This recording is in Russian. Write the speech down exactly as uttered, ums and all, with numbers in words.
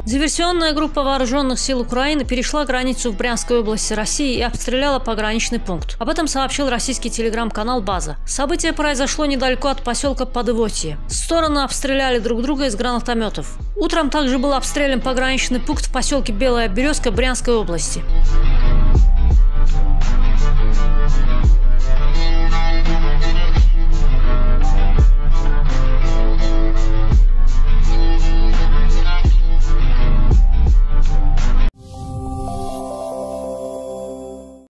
Диверсионная группа вооруженных сил Украины перешла границу в Брянской области России и обстреляла пограничный пункт. Об этом сообщил российский телеграм-канал «База». Событие произошло недалеко от поселка Подывотье. Стороны обстреляли друг друга из гранатометов. Утром также был обстрелян пограничный пункт в поселке Белая Березка Брянской области.